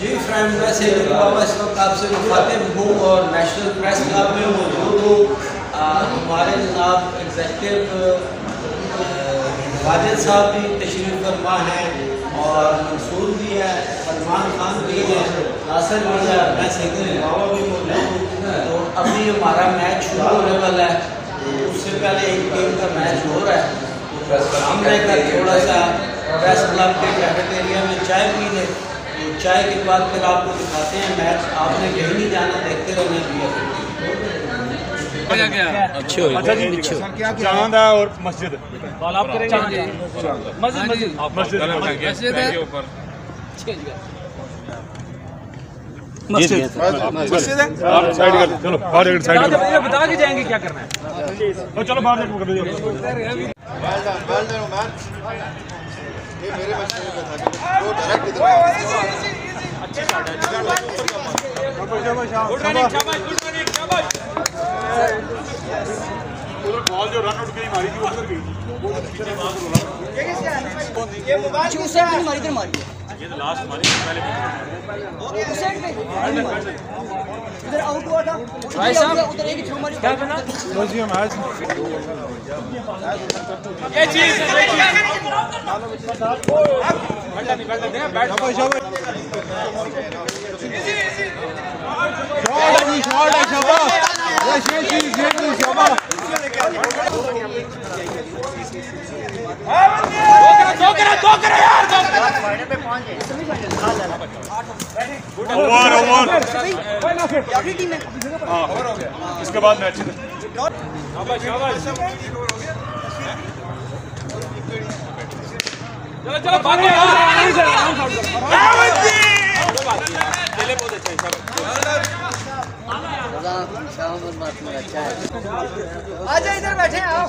जी friend, मैं सैयद बाबा इस वक्त आपसे मुखातिब हूँ और नेशनल प्रेस क्लब में मौजूद हूँ। हमारे जनाब एग्जेक्टिव वाजिद साहब भी तशरीफ़ फरमा हैं और मंसूर भी है, सलमान खान भी है, नासिर भी है, मैं सैयद बाबा भी मौजूद हूँ। तो अभी हमारा मैच शुरू होने वाला है, उससे पहले एक टीम का मैच हो रहा है। हमने का थोड़ा सा प्रेस क्लब के कैफेटेरिया में चाय पी ले, तो चाय के बाद फिर आपको दिखाते हैं मैच। आपने कहीं नहीं जाना, देखते रहना भी है। अच्छे हो चांद है और मस्जिद मस्जिद है। आप साइड कर, चलो बाहर साइड कर, बता के जाएंगे क्या करना है। चलो बाहर कर दो। ये मेरे मसले पे था वो डायरेक्ट इधर अच्छे शॉट है। उधर बॉल जो रन आउट की मारी थी उधर गई, वो पीछे से बात बोला ये मोबाइल उस साइड पे मारी, इधर मारी ये तो लास्ट मारी पहले उस साइड पे इधर आउट हुआ था भाई साहब। उधर एक थ्रो मारी, क्या करना म्यूजियम मैच ये चीज इसके बाद मैच चलो भागो आजा इधर बैठे आओ।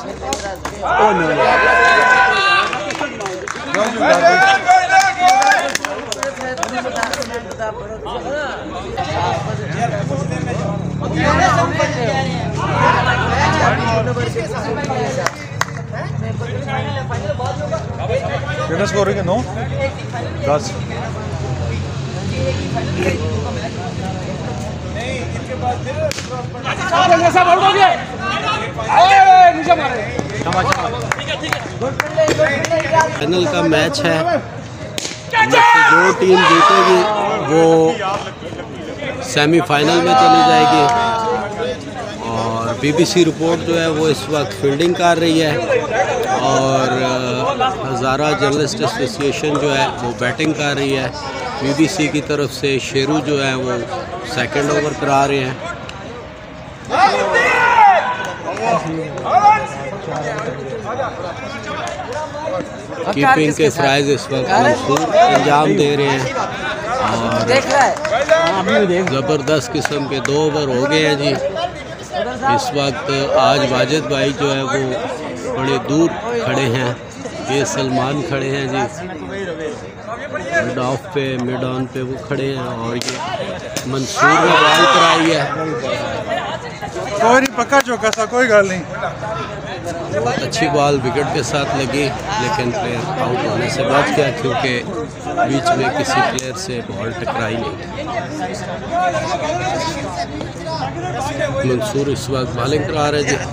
कितना स्कोर है? 9 10 फाइनल का मैच है। जो टीम जीतेगी वो सेमीफाइनल में चली जाएगी। और बीबीसी रिपोर्ट जो है वो इस वक्त फील्डिंग कर रही है और हज़ारा जर्नलिस्ट एसोसिएशन जो है वो बैटिंग कर रही है। बीबीसी की तरफ से शेरू जो है वो सेकंड ओवर करा रहे हैं। कीपिंग के प्राइज इस वक्त मंसूर अंजाम दे रहे हैं और ज़बरदस्त किस्म के 2 ओवर हो गए हैं जी। इस वक्त आज वाजिद भाई जो है वो बड़े दूर खड़े हैं, ये सलमान खड़े हैं जी मिड ऑफ पे, मिड ऑन पे वो खड़े हैं और ये मंसूर ने बॉल कराई है। कोई नहीं, पक्का चौका सा, कोई गल नहीं। बहुत अच्छी बॉल विकेट के साथ लगी लेकिन प्लेयर आउट होने से बच गया क्योंकि बीच में किसी प्लेयर से बॉल टकराई नहीं। मंसूर इस वक्त बॉलिंग करा रहे थे,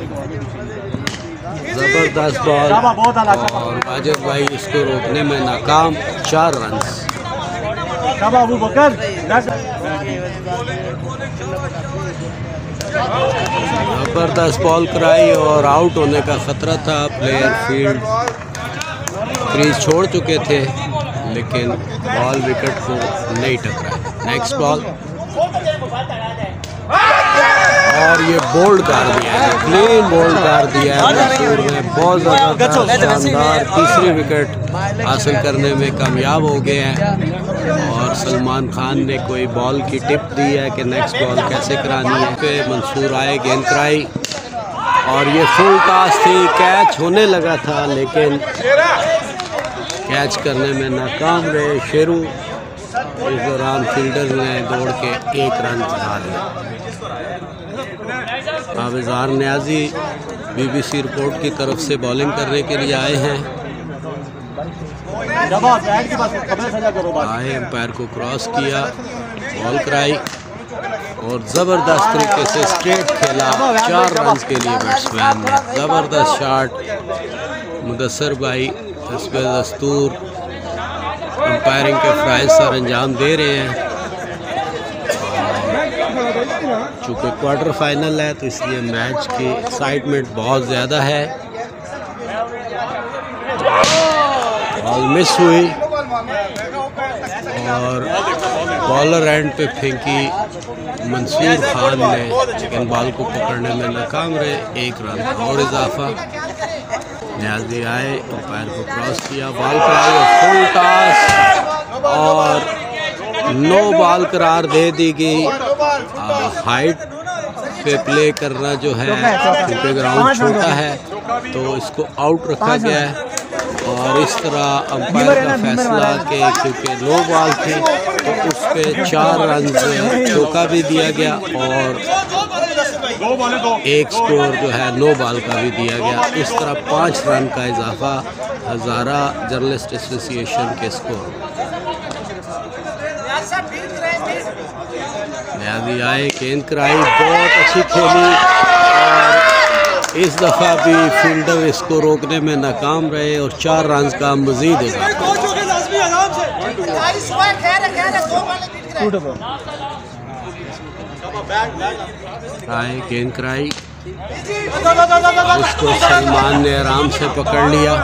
ज़बरदस्त बॉल और वाजिद भाई इसको रोकने में नाकाम। 4 रन। ज़बरदस्त बॉल कराई और आउट होने का ख़तरा था। प्लेयर फील्ड क्रीज छोड़ चुके थे लेकिन बॉल विकेट को नहीं टकराई। नेक्स्ट बॉल और ये बोल्ड कर दिया है, क्लीन बोल्ड कर दिया है मंसूर ने। बहुत ज़बरदस्त शानदार तीसरी विकेट हासिल करने में कामयाब हो गए हैं। और सलमान खान ने कोई बॉल की टिप दी है कि नेक्स्ट बॉल कैसे करानी है। कि मंसूर आए, गेंद कराई और ये फुल टॉस थी, कैच होने लगा था लेकिन कैच करने में नाकाम रहे शेरू। इस दौरान फील्डर ने दौड़ के 1 रन बना लिया। आवेज़ार न्याजी बीबीसी रिपोर्ट की तरफ से बॉलिंग करने के लिए आए हैं। आए एम्पायर को क्रॉस किया, बॉल कराई और ज़बरदस्त तरीके से स्ट्रेट खेला 4 रन के लिए बैट्समैन ने। ज़बरदस्त शॉट मुदस्सर भाई हस्बे दस्तूर एम्पायरिंग के फ़राइज़ सर अंजाम दे रहे हैं। चूँकि क्वार्टर फाइनल है तो इसलिए मैच की एक्साइटमेंट बहुत ज़्यादा है। बॉल मिस हुई और बॉलर एंड पे फेंकी मंसूर खान ने, लेकिन बॉल को पकड़ने में नाकाम रहे। 1 रन और इजाफा। न्याजी आए, एम्पायर को क्रॉस किया, बॉल कराई और फुल टॉस और नो बॉल करार दे दी गई। हाइट पे प्ले करना जो है क्योंकि ग्राउंड छोटा है तो इसको आउट रखा गया है और इस तरह अंपायर का फैसला कि क्योंकि नो बॉल थी तो उस पे 4 रन चौका भी दिया गया और 1 स्कोर जो है नो बॉल का भी दिया गया। इस तरह 5 रन का इजाफा हज़ारा जर्नलिस्ट एसोसिएशन के स्कोर। न्याजी आए, गेंद कराई, बहुत अच्छी खेली और इस दफ़ा भी फील्डर इसको रोकने में नाकाम रहे और 4 रन का मज़ीद आए, गेंद कराई, उसको सलमान ने आराम से पकड़ लिया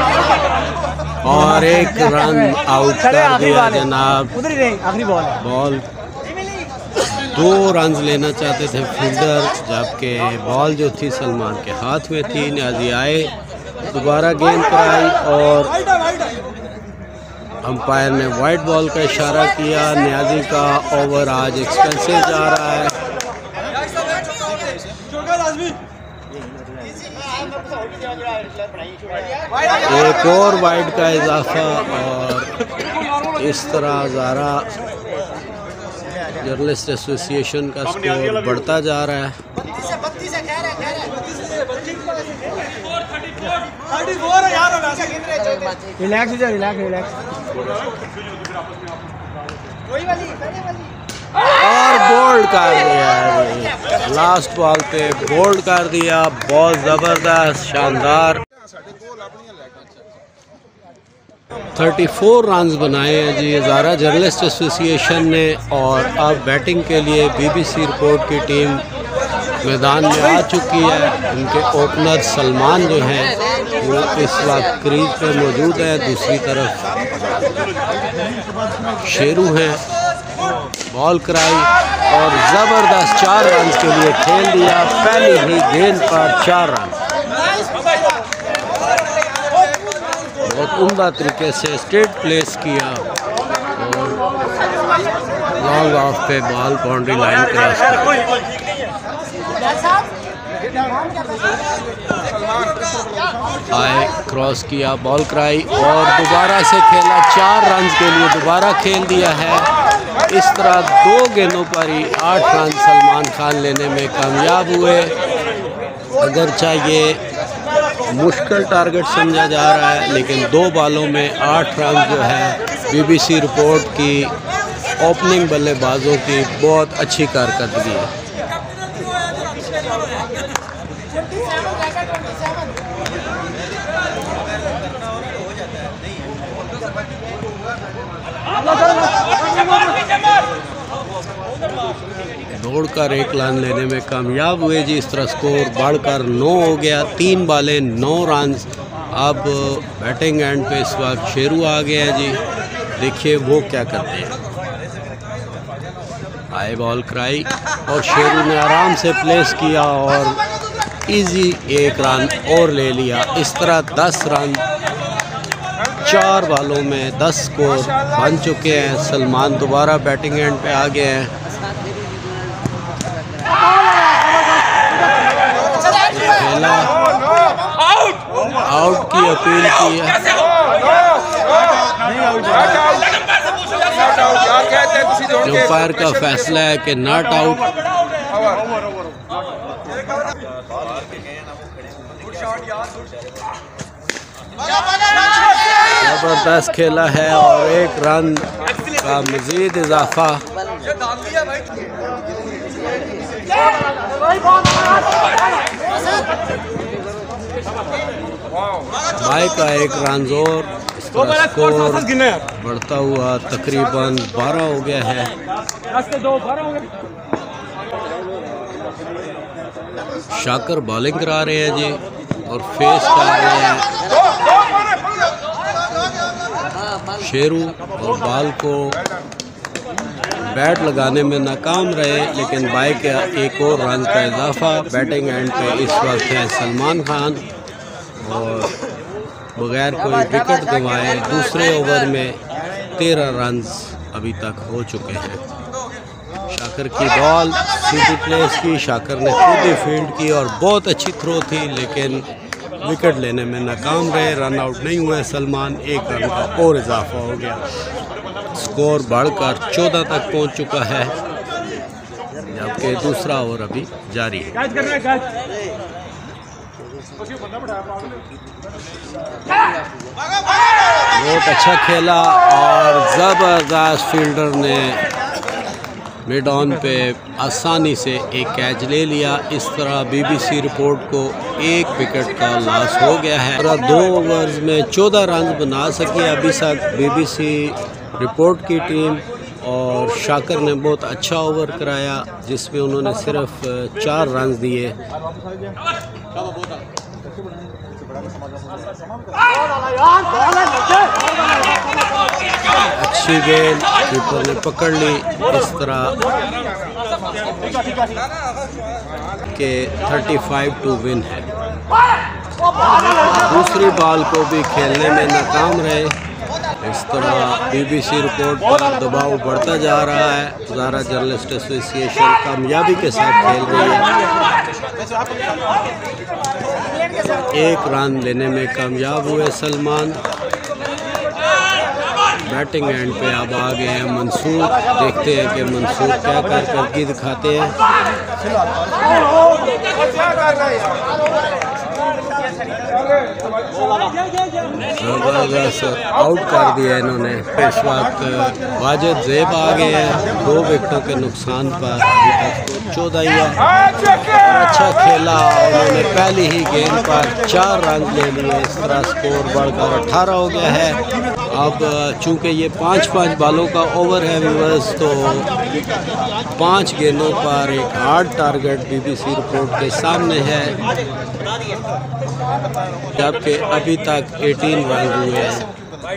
और 1 रन आउट कर दिया जनाब। बॉल 2 रन लेना चाहते थे फील्डर, जबकि बॉल जो थी सलमान के हाथ में थी। न्याजी आए, दोबारा गेंद कराई और अंपायर ने वाइट बॉल का इशारा किया। न्याजी का ओवर आज एक्सपेंसिव जा रहा है। एक और वाइड का इजाफा और इस तरह हज़ारा जर्नलिस्ट एसोसिएशन का स्कोर बढ़ता जा रहा है। और बोल्ड कर दिया, लास्ट बॉल पे बोल्ड कर दिया। बहुत ज़बरदस्त, शानदार 34 रन बनाए हैं जी हज़ारा जर्नलिस्ट एसोसिएशन ने। और अब बैटिंग के लिए BBC रिपोर्ट की टीम मैदान में आ चुकी है। उनके ओपनर सलमान जो हैं वो इस वक्त क्रीज पे मौजूद है। दूसरी तरफ शेरू हैं। बॉल कराई और ज़बरदस्त 4 रन के लिए खेल दिया। पहली ही गेंद पर 4 रन, बहुत उम्दा तरीके से स्ट्रेट प्लेस किया और लॉन्ग ऑफ पे बॉल बाउंड्री लाइन क्रॉस कर। आए, क्रॉस किया, बॉल कराई और दोबारा से खेला। 4 रन के लिए दोबारा खेल दिया है। इस तरह 2 गेंदों पर ही 8 रन सलमान खान लेने में कामयाब हुए। अगर चाहिए मुश्किल टारगेट समझा जा रहा है, लेकिन 2 बॉलों में 8 रन जो है BBC रिपोर्ट की ओपनिंग बल्लेबाजों की बहुत अच्छी कारकर्दगी है। दौड़कर 1 रन लेने में कामयाब हुए जी। इस तरह स्कोर बढ़कर 9 हो गया। 3 बॉलें 9 रन। अब बैटिंग एंड पे इस वक्त शेरू आ गए हैं जी। देखिए वो क्या करते हैं। आए, बॉल कराई और शेरू ने आराम से प्लेस किया और इजी 1 रन और ले लिया। इस तरह 10 रन 4 बॉलों में 10 स्कोर बन चुके हैं। सलमान दोबारा बैटिंग एंड पे आ गए हैं। खेला, आउट की अपील की है। अंपायर का फैसला है कि नॉट आउट। ज़बरदस्त खेला है और 1 रन का मज़ीद इजाफा। भाई का 1 रन और स्कोर बढ़ता हुआ तकरीबन 12 हो गया है। शाकर बॉलिंग करा रहे हैं जी और फेस कर रहे हैं शेरू, और बॉल को बैट लगाने में नाकाम रहे, लेकिन बाई का 1 और रन का इजाफा। बैटिंग एंड पे इस वक्त है सलमान खान और बगैर कोई विकेट गंवाए दूसरे ओवर में 13 रन अभी तक हो चुके हैं। शाकर की बॉल सीधी प्लेस की, शाकर ने खुद ही फील्ड की और बहुत अच्छी थ्रो थी, लेकिन विकेट लेने में नाकाम रहे। रन आउट नहीं हुए सलमान, 1 रन का और इजाफा हो गया। स्कोर बढ़कर 14 तक पहुंच चुका है, जबकि दूसरा ओवर अभी जारी है। बहुत अच्छा खेला और ज़बरदस्त फील्डर ने मिड ऑन पे आसानी से एक कैच ले लिया। इस तरह बीबीसी रिपोर्ट को 1 विकेट का लॉस हो गया है। 2 ओवर्स में 14 रन बना सकी अभी तक बीबीसी रिपोर्ट की टीम, और शाकर ने बहुत अच्छा ओवर कराया जिसमें उन्होंने सिर्फ 4 रन दिए। अच्छी गेंद कीपर ने पकड़ ली। इस तरह के 35 टू विन है। दूसरी बॉल को भी खेलने में नाकाम रहे। इस तरह बीबीसी रिपोर्ट पर दबाव बढ़ता जा रहा है। हज़ारा जर्नलिस्ट एसोसिएशन कामयाबी के साथ खेल रही है। 1 रन लेने में कामयाब हुए सलमान। बैटिंग एंड पे अब आ गए हैं मंसूर। देखते हैं कि मंसूर क्या करके दिखाते हैं। ज़बरदस्त आउट कर दिया इन्होंने। इस वक्त वाजिद ज़ेब आ गए हैं 2 विकेटों के नुकसान पर। अभी तक 14 ही है। अच्छा खेला, उन्होंने पहली ही गेंद पर 4 रन ले लिए। इस तरह स्कोर बढ़कर 18 हो गया है। अब चूंकि ये 5-5 बॉलों का ओवर है व्यूअर्स, तो 5 गेंदों पर एक हार्ड टारगेट बीबीसी रिपोर्ट के सामने है, जबकि अभी तक 18 रन हुए हैं।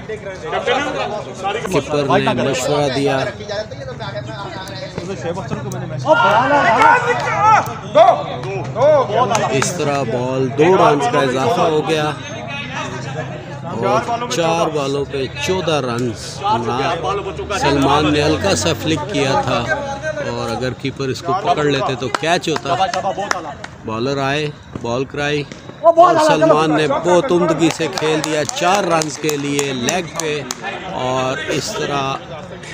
कीपर ने मशवरा दिया। इस तरह बॉल 2 रन का इजाफा हो गया और 4 बॉलों पे 14 रन। सलमान ने हल्का सा फ्लिक किया था और अगर कीपर इसको पकड़ लेते तो कैच होता। बॉलर आए, बॉल कराई और सलमान ने बहुत उम्दगी से खेल दिया 4 रन के लिए लेग पे। और इस तरह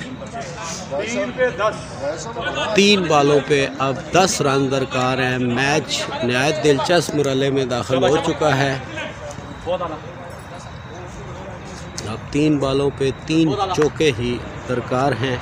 3 बॉलों पे अब 10 रन दरकार हैं। मैच नहायत दिलचस्प मरहले में दाखिल हो चुका है। अब 3 बॉलों पे 3 चौके ही दरकार हैं।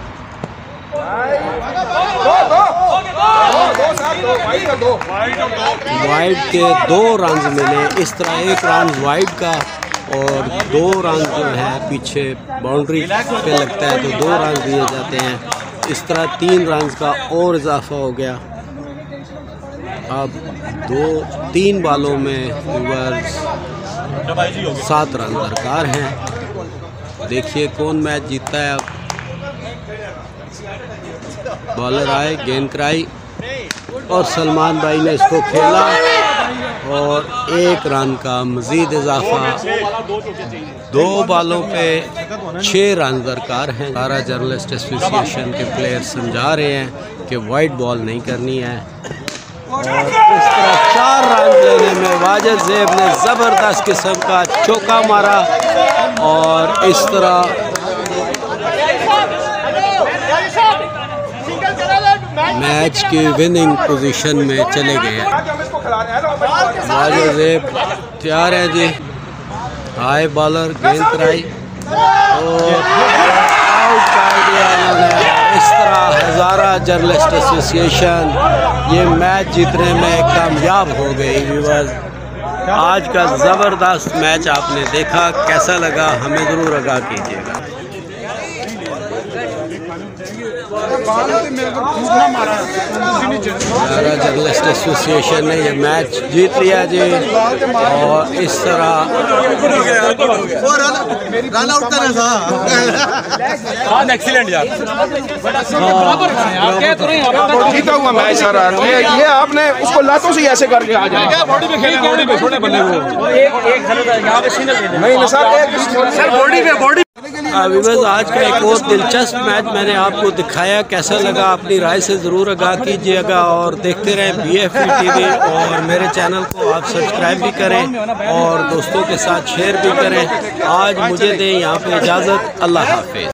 वाइड के 2 रन मिले। इस तरह 1 रन वाइड का और 2 रन जो है पीछे बाउंड्री पे लगता है तो 2 रन दिए जाते हैं। इस तरह 3 रन का और इजाफा हो गया। अब 3 बॉलों में 7 रन दरकार हैं। देखिए कौन मैच जीतता है। अब बॉलर आए, गेंद कराई और सलमान भाई ने इसको खेला और 1 रन का मज़ीद इजाफा। 2 बॉलों पे 6 रन दरकार हैं। हज़ारा जर्नलिस्ट एसोसिएशन के प्लेयर समझा रहे हैं कि वाइड बॉल नहीं करनी है। और इस तरह 4 रन लेने में वाजिद ज़ेब ने ज़बरदस्त किस्म का चौका मारा और इस तरह मैच की विनिंग पोजीशन में चले गए हैं। वाजिद ज़ेब तैयार है जी। हाई बॉलर गेंद कराई और आउट कर दिया इन्होंने। इस तरह हज़ारा जर्नलिस्ट एसोसिएशन ये मैच जीतने में कामयाब हो गई। व्यूअर्स, आज का ज़बरदस्त मैच आपने देखा, कैसा लगा हमें ज़रूर आगाह कीजिएगा। हज़ारा जर्नलिस्ट एसोसिएशन ने ये मैच जीत लिया जी। और इस तरह रन आउट करना था। एक्सीलेंट यार, जीता हुआ मैच सारा ये आपने उसको लातों से ऐसे करके आ जाएगा। बॉडी पे खेलना, बॉडी पे छोड़ने बल्ले को एक गलत है यहाँ पे सिंगल नहीं सर बॉडी पे बॉडी। व्यूअर्स, आज का एक और दिलचस्प मैच मैंने आपको दिखाया, कैसा लगा अपनी राय से ज़रूर आगाह कीजिएगा। और देखते रहें BFE TV और मेरे चैनल को आप सब्सक्राइब भी करें और दोस्तों के साथ शेयर भी करें। आज मुझे दें यहाँ पे इजाज़त। अल्लाह हाफिज़।